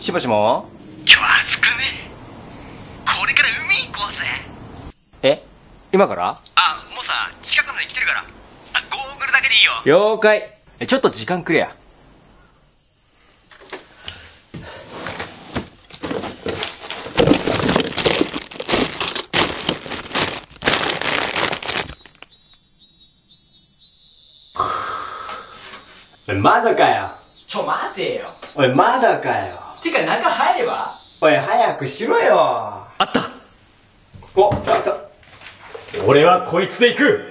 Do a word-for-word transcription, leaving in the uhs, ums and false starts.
しもしも。 今日暑くね。これから海行こうぜ。 え、今から？ あ、もうさ、近くまで来てるから。あ、ゴーグルだけでいいよ。 了解。え、ちょっと時間くれや。おい、まだかよ。 ちょ、待てよ。 おい、まだかよ。 てか、中入れば？ おい、早くしろよ。 あった。 お、ちょっと。 俺はこいつで行く。